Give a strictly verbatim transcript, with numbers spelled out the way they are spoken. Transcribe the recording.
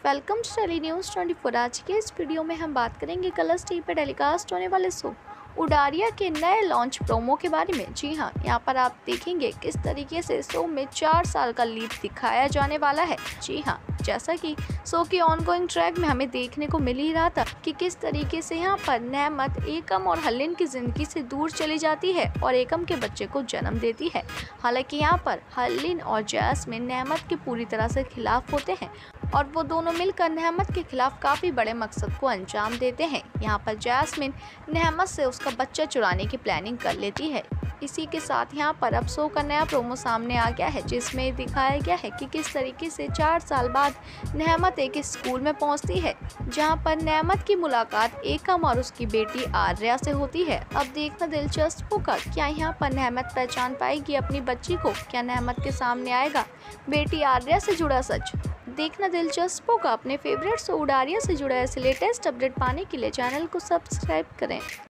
Welcome to Tele News twenty four. आज के इस वीडियो में हम बात करेंगे कलर्स टीवी पर टेलीकास्ट होने वाले शो उडारिया के नए लॉन्च प्रोमो के बारे में। जी हाँ, यहाँ पर आप देखेंगे किस तरीके से शो में चार साल का लीप दिखाया जाने वाला है। जी हाँ, जैसा कि शो की ऑनगोइंग ट्रैक में हमें देखने को मिल ही रहा था कि किस तरीके से यहाँ पर नेमत एकम और हलीन की जिंदगी से दूर चली जाती है और एकम के बच्चे को जन्म देती है। हालांकि यहाँ पर हलीन और जैस्मिन नेमत के पूरी तरह से खिलाफ होते हैं और वो दोनों मिलकर नेमत के खिलाफ काफ़ी बड़े मकसद को अंजाम देते हैं। यहाँ पर जैस्मिन नेमत से उसका बच्चा चुराने की प्लानिंग कर लेती है। इसी के साथ यहाँ पर अब शो का नया प्रोमो सामने आ गया है, जिसमें दिखाया गया है कि किस तरीके से चार साल बाद नेमत एक स्कूल में पहुँचती है, जहाँ पर नेमत की मुलाकात एकम और उसकी बेटी आर्या से होती है। अब देखना दिलचस्प होगा, क्या यहाँ पर नेमत पहचान पाएगी अपनी बच्ची को? क्या नेमत के सामने आएगा बेटी आर्या से जुड़ा सच? देखना दिलचस्प होगा। अपने फेवरेट शो उडारिया से जुड़ा ऐसे लेटेस्ट अपडेट पाने के लिए चैनल को सब्सक्राइब करें।